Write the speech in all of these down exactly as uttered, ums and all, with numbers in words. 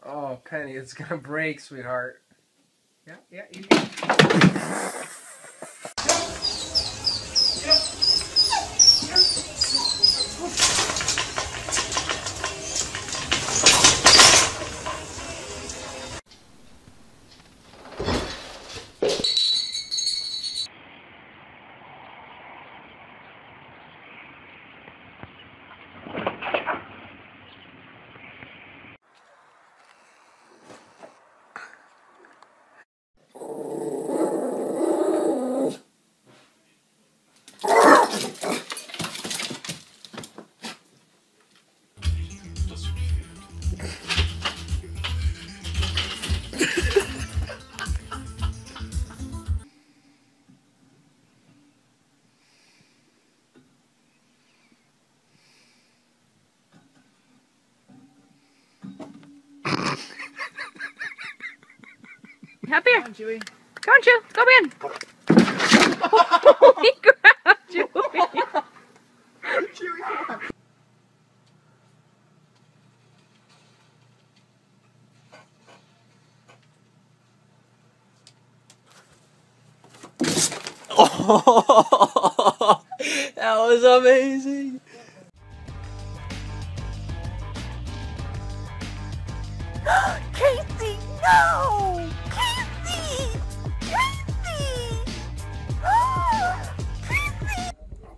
Oh, Penny, it's gonna break, sweetheart. Yeah, yeah, you Up here. Come on, Chewie. Come on, Chew. Go in. Oh, he grabbed Chewie. Chewie, come on. Oh, that was amazing. Casey, no! Casey! Casey! Oh, Casey!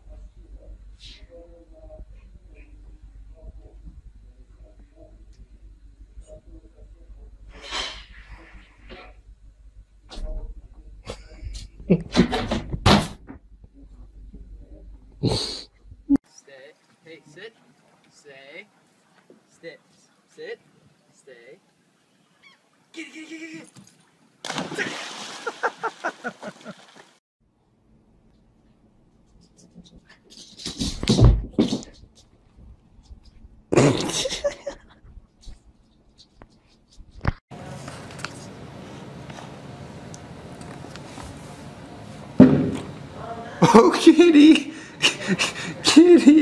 Stay. Hey, sit. Stay. Sit. Sit. Stay. Get it, get it, get it, get it. Oh, kitty! Kitty!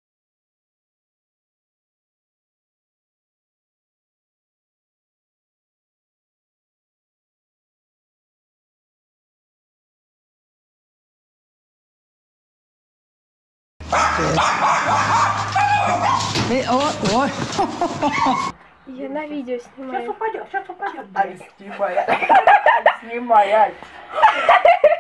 Hey, ой, ой. Я на видео снимаю. Сейчас упадет, сейчас упадет. Ай, снимай. Снимай, Ай.